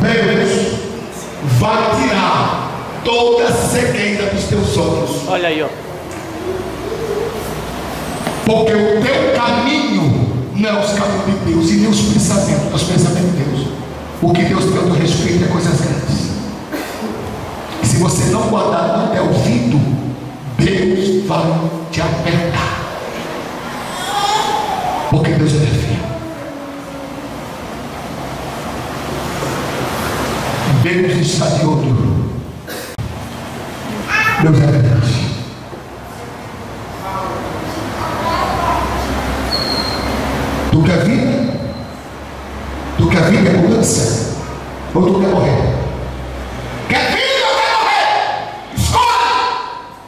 Deus vai tirar toda a cegueira dos teus olhos. Olha aí, ó. Porque o teu caminho não é os caminhos de Deus, e nem os pensamentos de Deus. O que Deus tem a teu respeito é coisas grandes. E se você não guardar, não der ouvido, Deus vai te apertar. Porque Deus é fiel. Deus está de olho. Deus é grande. Tu quer vida? Tu quer vida e mudança? Ou tu quer morrer? Quer vida ou quer morrer? Escolhe!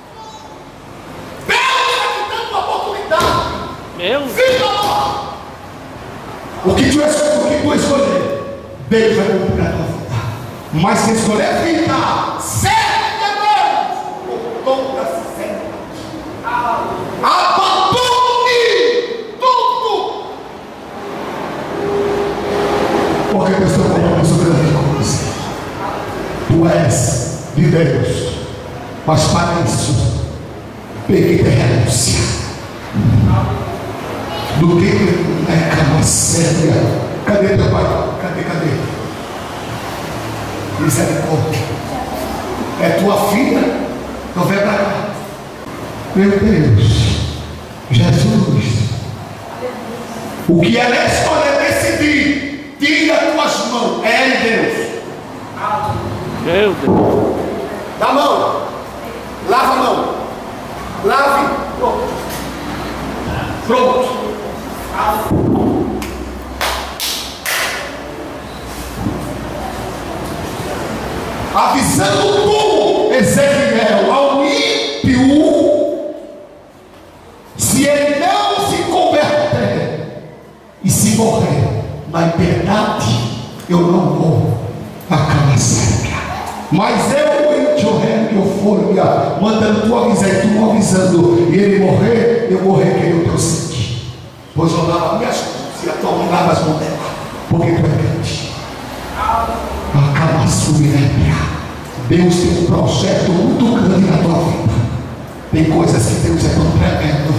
Deus está te dando uma oportunidade. Vida ou morte? O que tu escolher, Deus vai cumprir a tua vida. Mas se escolher vida, serve a Deus por toda a sinceridade. Abandone tudo. Porque Deus tem um compromisso grande com você. Tu és de Deus, mas para isso peguei de renúncia. Do que é cama séria. Cadê teu pai? Cadê? Misericórdia. É tua filha? Então vem para cá. Meu Deus, Jesus, o que ela escolher decidir, tira tuas mãos. É em Deus. Meu Deus. Dá a mão. Lava a mão. Lave. Pronto. Avisando tu, Ezequiel, ao ímpio, se ele não se converter e se morrer na impiedade, eu não vou a cama séria. Mas eu que eu for mandando tu avisar e tu não avisando, e ele morrer, eu morrer que nem o teu sangue. Pois eu lavo minhas mãos e a tua mão lava as mãos dela, porque tu é grande. Acaba a subirébria. Deus tem um projeto muito grande na tua vida. Tem coisas que Deus é tão tremendo.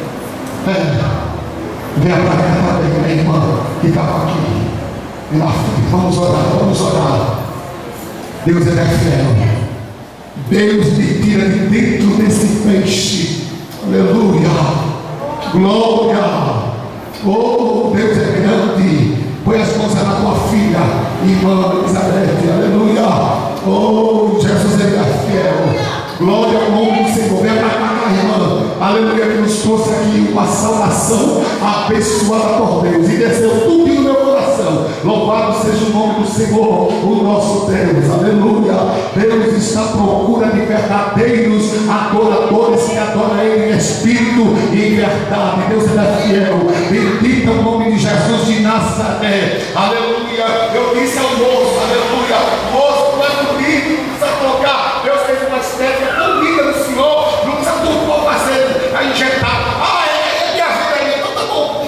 Venha para cá também, minha irmã, que estava aqui. Na frente. Vamos orar. Deus é fiel. Deus me tira de dentro desse peixe. Aleluia. Glória. Oh, Deus é grande. Põe as mãos na tua filha, irmã Elizabeth. Aleluia. Oh, Jesus é fiel. Glória ao nome do Senhor. Venha para cá, irmã. Aleluia, que nos trouxe aqui uma salvação abençoada por Deus. E desceu tudo no meu coração. Louvado seja o nome do Senhor, o nosso Deus. Aleluia. Deus está à procura de verdadeiros adoradores que adoram Ele em espírito e em verdade. Deus é fiel. Bendito o nome de Jesus de Nazaré. Aleluia. Eu disse ao moço, aleluia, moço, tu é bonito, não precisa trocar. Deus fez uma estética tão linda do Senhor, não precisa tudo por fazer, a injetar. Minha vida aí, então tá bom.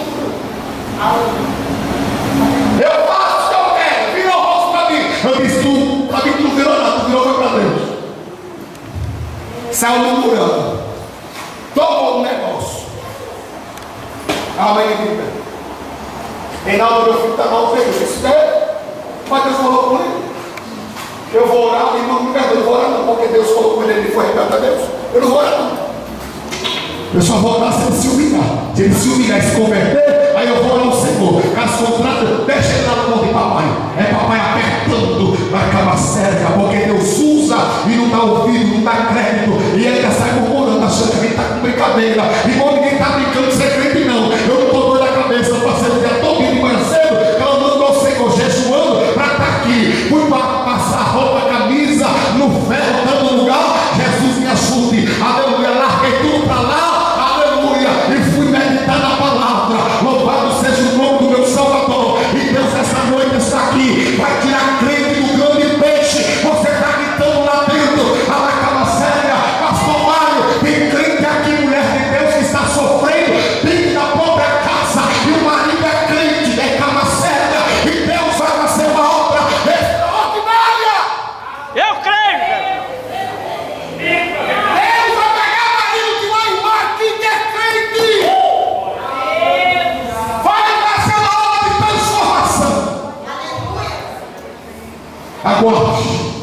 Eu faço o que eu quero, vira o rosto para mim. Eu disse, para mim tu não virou nada, tu virou foi para Deus. Saiu murmurando, tomou um negócio. Amém, vida. Reinaldo, meu filho está mal feito. Eu disse, mas Deus falou com ele. Eu vou orar, irmão, não eu vou orar não, porque Deus falou com ele, ele foi arrebentado a Deus. Eu não vou orar não. Eu só vou orar se ele se humilhar. Se ele se humilhar e se converter, aí eu vou orar ao Senhor. Caso contrário, deixa ele lá no mão de papai. É papai apertando na cama séria, porque Deus usa e não dá ouvido, não dá crédito. E ele já sai murmurando, achando que ele está com brincadeira. Irmão, ninguém está brincando de ser crente não. Eu não estou doido da cabeça, eu passei o dia todo de manhã cedo, clamando ao Senhor, jejuando para estar aqui. Fui para passar roupa, camisa, no ferro, dando lugar. Jesus me ajude. Aleluia, larguei tudo para lá. Aleluia, e fui meditar na palavra. Louvado seja Aguarde.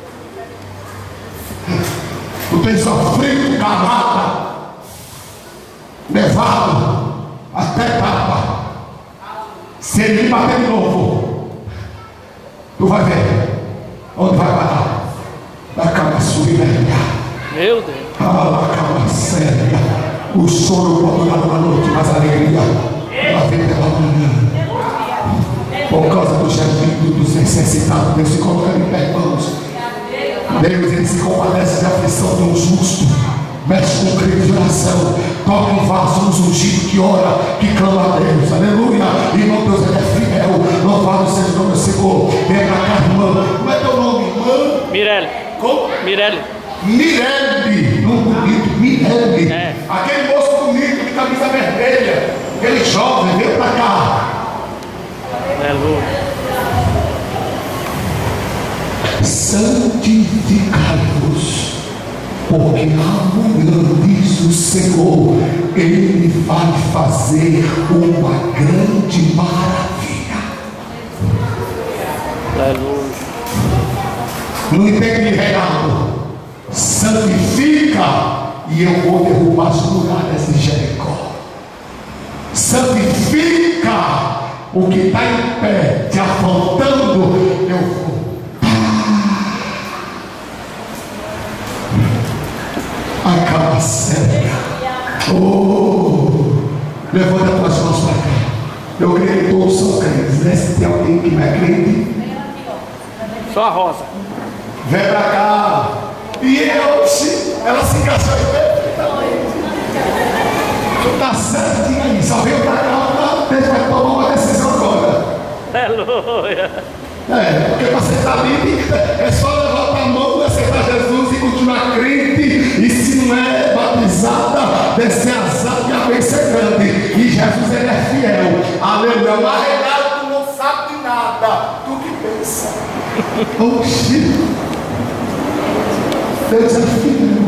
Tu tens sofrido calada, levado até etapa. Se ele bater de novo, tu vai ver onde vai parar. Da cama subida. Meu Deus. A cama séria. O choro pode durar uma noite, mas a alegria ela vem pela manhã. Por causa do gemido dos necessitados, Deus se coloca em pé, irmãos. Deus, ele se compadece da aflição de um justo. Mexe com crime de oração. Toca um vaso, um ungido que ora, que clama a Deus. Aleluia. Irmão, Deus, ele é fiel. Louvado seja o nome do Senhor. Vem pra cá, irmão. Como é teu nome, irmã? Mirelle. Como? Mirelle. Mirelle. Nome bonito, Mirelle. É. Aquele moço bonito de camisa vermelha. Aquele jovem, vem pra cá. Aleluia. Santificai-vos, porque amanhã, diz o Senhor, Ele vai fazer uma grande maravilha. Aleluia. Não entende, Reinaldo? Santifica, e eu vou derrubar as muralhas de Jericó. Santifica o que está em pé, te afrontando, eu vou. Acaba séria. Oh, levanta as tuas mãos para cá. Eu creio que todos são crentes, né? Se tem alguém que não é crente, Só a Rosa. vem para cá. E ela se encaixou perfeitamente. Tu está certinho aí. Só veio para cá, Deus vai tomar uma decisão agora. Aleluia. Porque para você estar livre é só levantar a mão, aceitar Jesus e continuar crente. E se não é batizada, descer as águas e a bênção é grande. E Jesus, ele é fiel. Aleluia. Mas Reinaldo, tu não sabe de nada. Tu que pensa. Oxi. Deus é fiel.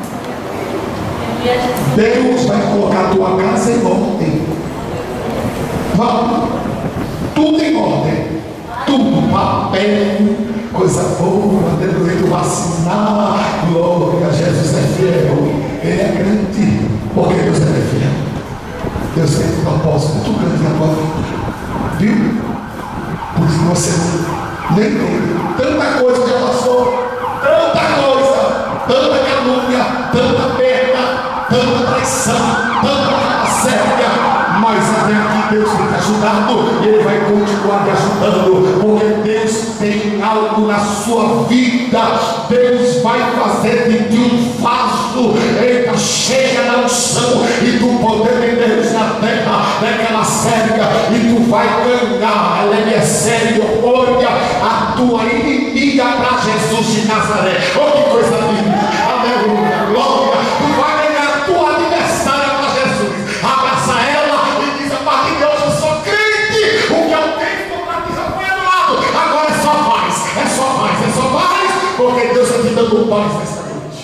Deus vai colocar a tua casa em ordem. Vamos. Tudo em ordem. Tudo, papel, coisa boa, depois do vacinar, glória, Jesus é fiel, Ele é grande, porque Deus é fiel. Deus tem um propósito muito grande na tua vida, viu? Por isso você nem tem tanta coisa já passou, tanta coisa, tanta calúnia, tanta perda, tanta traição, tanta séria, mas até aqui Deus tem te ajudado e Ele vai continuar te ajudando, porque Deus tem algo na sua vida. Deus vai fazer de ti um vaso, eita, cheia da unção e do poder de Deus na terra, daquela séria, e tu vai ganhar, ela é séria, olha a tua inimiga para Jesus de Nazaré. Oh, que coisa linda, aleluia, glória. Tu vai ganhar a tua adversária para Jesus, abraça ela e diz: a partir de hoje eu sou crente, o que eu tenho que batizar foi anulado, agora é só paz, porque Deus está te dando paz nesta noite.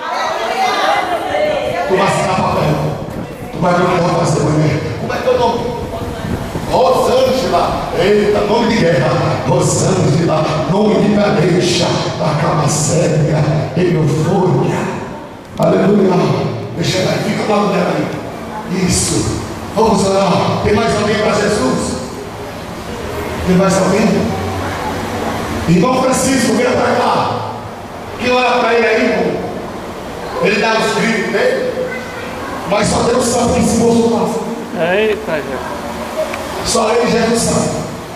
Tu vai ficar papel, tu vai ver o que vai fazer amanhã. Como é teu nome? Rosângela, eita, nome de guerra. Rosângela, nome de peleja, da cama séria, em eufória. Aleluia. Deixa ela aí, fica ao lado dela aí. Isso. Vamos orar. Tem mais alguém para Jesus? Tem mais alguém? Irmão Francisco, venha para cá. Que olha para ele aí, irmão. Ele dá os gritos dele. Mas só Deus sabe que esse moço passa. Eita, Jesus. Só ele, Jesus, sabe.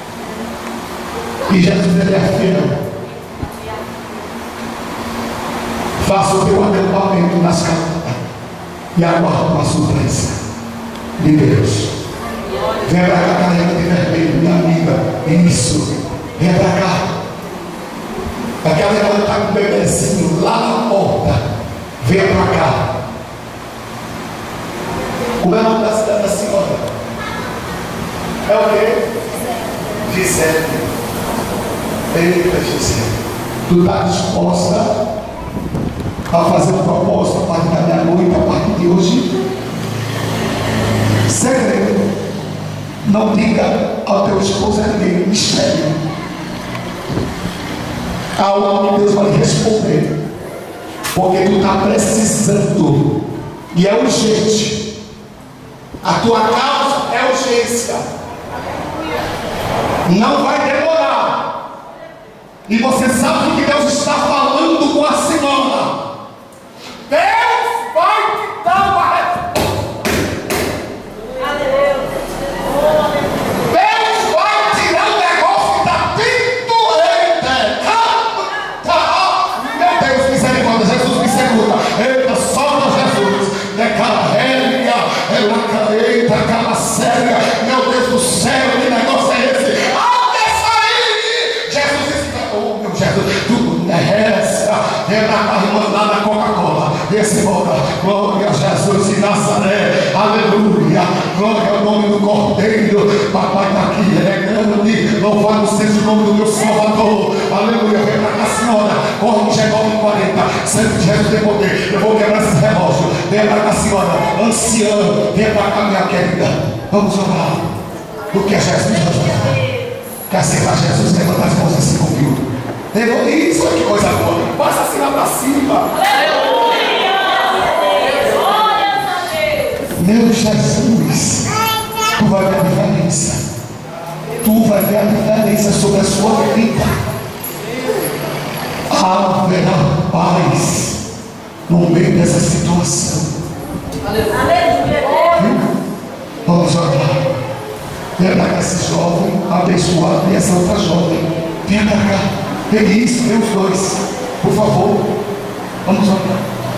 E Jesus, ele é fiel. Faça o teu acampamento nas camadas e aguarda uma surpresa de Deus. Venha para cá, carrega de vermelho, minha amiga. Isso. Venha para cá. Aquela irmã está com o bebezinho lá na porta. Venha para cá. Como é o nome da cidade da senhora? É o quê? Gisele. Eita, Gisele. Tu está disposta a fazer um propósito a partir da minha noite, a partir de hoje? Segredo. Não diga ao teu esposo, é ninguém, mistério. algo que Deus vai lhe responder, porque tu está precisando e é urgente. A tua causa é urgência, não vai demorar. E você sabe o que Deus está falando com a senhora. Deus vai te dar uma resposta. Deus vai tirar o negócio que está te doendo. Meu Deus, misericórdia, Jesus me segura. Eita, solta Jesus. Eita, cala séria. Meu Deus do céu, que negócio é esse? Desça aí. Jesus, oh meu Jesus, tu desce. Mandar na Coca-Cola. Desce embora. Glória a Jesus de Nazaré. Aleluia. Glória ao nome do Cordeiro. Papai está aqui regando-me. Louvado seja o nome do meu Salvador. Aleluia. Vem para cá, senhora. Corre, chega 9h40. Santo Jesus tem poder. Eu vou quebrar esse relógio. Vem para cá, senhora. Anciã. Vem para cá, minha querida. Vamos orar. O que é Jesus? Quer aceitar Jesus? Levanta as mãos assim comigo. Isso, que coisa boa. Passa assim lá para cima. Meu Jesus, tu vai ver a diferença. Tu vai ver a diferença sobre a sua vida. Haverá paz no meio dessa situação. Vamos orar. Venha para cá esse jovem abençoado e essa outra jovem. Venha para cá. Isso, vem os dois. Por favor. Vamos orar.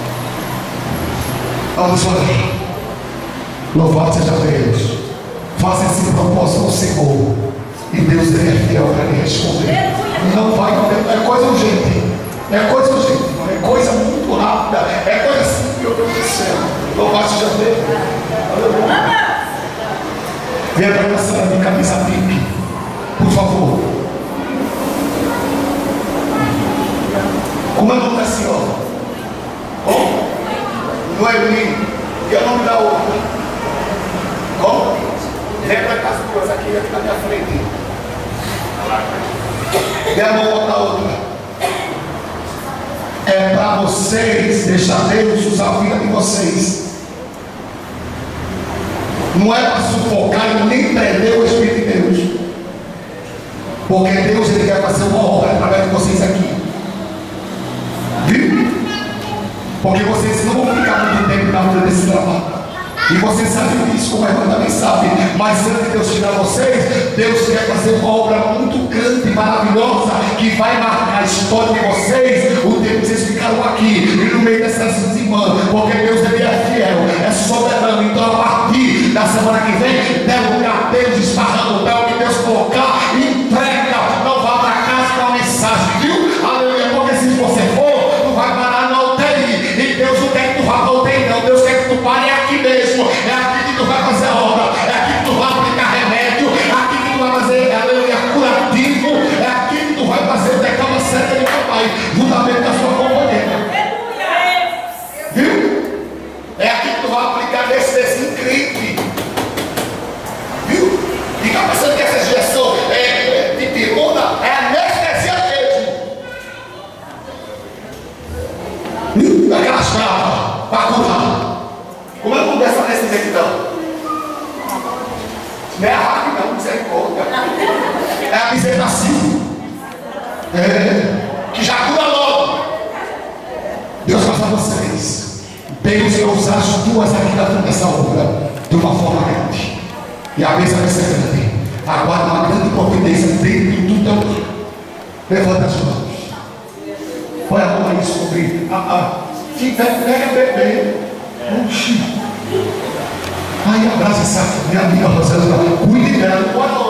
Vamos orar. Louvado seja Deus. Faça esse propósito ao Senhor. E Deus é fiel para lhe responder. Não vai, é coisa urgente. É coisa urgente. É coisa muito rápida. É coisa assim, meu Deus do céu. Louvado seja Deus. Aleluia. Venha para cá, senhora de camisa pique. Por favor. Como é o nome da senhora? Como? Noemi. E é o nome da outra? Como? Vem para cá as duas aqui na minha frente. E a mão da outra. É para vocês deixar Deus usar a vida de vocês. Não é para sufocar e nem prender o Espírito de Deus. Porque Deus ele quer fazer uma obra através de vocês aqui. Viu? Porque vocês não vão ficar muito tempo na vida desse trabalho. E vocês sabem disso, como a irmã também sabe. Mas antes de Deus tirar vocês, Deus quer fazer uma obra muito grande e maravilhosa que vai marcar a história de vocês o tempo que vocês ficaram aqui e no meio dessas irmãs. Porque Deus ele é fiel, é soberano. Então a partir da semana que vem, dê lugar a Deus esparrando o pé, o que Deus colocar, entrega, não vá para casa com a mensagem, viu? Aleluia, porque se você for, tu vai parar na UTI. E Deus não quer que tu vá para a UTI, não. Deus quer que tu pare aqui mesmo. É aqui que tu vai fazer a obra. É aqui que tu vai aplicar remédio. É aqui que tu vai fazer, aleluia, curativo. É aqui que tu vai fazer decama certa de papai, juntamente com a sua companheira. Viu? É aqui que tu vai aplicar desse incrível. Viu? Fica pensando que essa injeção de pirona é anestesia mesmo. Viu? Aquelas travas para curar. Como é que dessa anestesia aqui não? Não é a hack não, misericórdia. É a bisetacil. Que já cura logo. Deus faça vocês. Deus vai usar as duas aqui na frente dessa obra de uma forma grande. E a bênção vai ser grande. Aguarda uma grande providência dentro do teu tempo. Levanta as mãos. Põe a mão aí sobre pega bebê. Puxa. Aí abraça essa minha amiga Rosana. Cuide dela.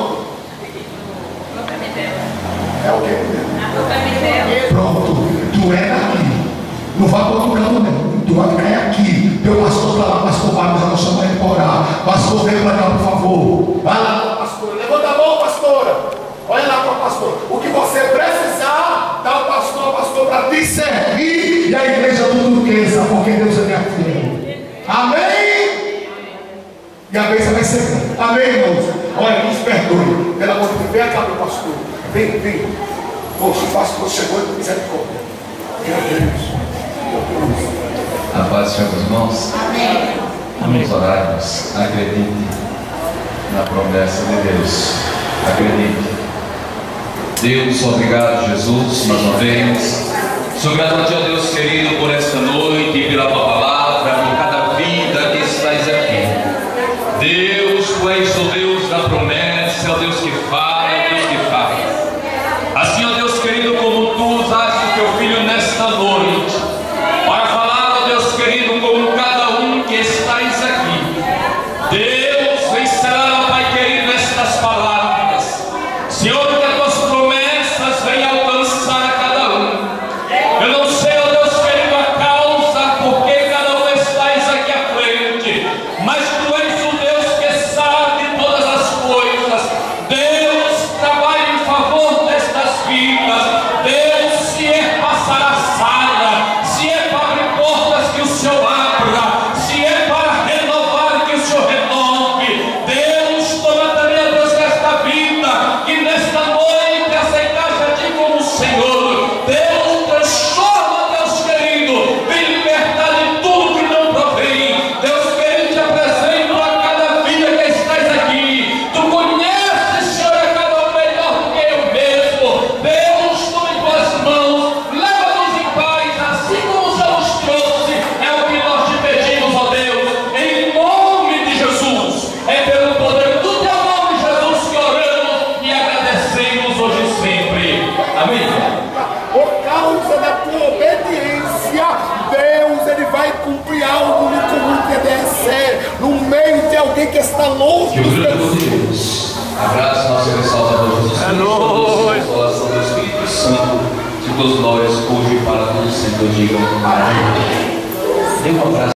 É o quê? Pronto. Tu é daqui. Não vai para outro canto, não. Tu vai ficar aqui. Teu pastor está lá, pastor Mário, já não chama ele para orar. Pastor, vem para cá, por favor. Vai lá, pastora. Levanta a mão, pastora. Olha lá para o pastor. O que você precisar, dá o pastor para te servir. E a igreja tudo riqueza, porque Deus é minha filha. Amém? E a bênção vai ser. Amém, irmãos? Olha, nos perdoe. Pelo amor de Deus, vem cá, meu pastor. Vem. Poxa, o pastor chegou com misericórdia. Meu Deus. A paz seja com os irmãos. Amém. Vamos orarmos. Acredite na promessa de Deus. Acredite. Deus, obrigado, Jesus, mais uma vez. Sou grato a Ti, ó Deus querido, por esta noite e pela Tua palavra, por cada vida que estás aqui. Deus, Tu és o Deus da promessa, é o Deus que fala, é o Deus que faz. Assim, ó Deus querido, como Tu usaste o Teu Filho nesta noite, para falar, ó Deus querido, como cada um que estais aqui. Deus, vem selar, Pai querido, estas palavras. Senhor, que as Tuas promessas venham alcançar a cada um. Eu não sei, ó Deus querido, a causa por que cada um estais aqui à frente, mas Tu és o Deus que sabe todas as coisas. Deus, trabalha em favor destas vidas. Deus, se é passar a sala, se é para abrir portas, que o Senhor abra, se é para renovar, que o Senhor renove. Deus, toma também, ó Deus, esta vida, que nesta noite aceitaste a Ti como Senhor. Deus, transforma, Deus querido, vem libertar de tudo que não provém. Deus querido, Te apresento a cada vida que estás aqui. Tu conheces, Senhor, a cada um melhor do que eu mesmo. Deus, toma em Tuas mãos, leva-nos em paz, assim como o Senhor nos trouxe. É o que nós Te pedimos, ó Deus, em nome de Jesus. É pelo poder do Teu nome, Jesus, que oramos e agradecemos hoje e sempre. Amém. Por causa da tua obediência, Deus, Ele vai cumprir algo no comum TDC, no meio de alguém que está longe Que o dos grande teus amor de Deus, a graça nossa e Salvador Jesus Cristo, a consolação do Espírito Santo, de todos nós, hoje e para todos sempre, digam amém. Dê um abraço.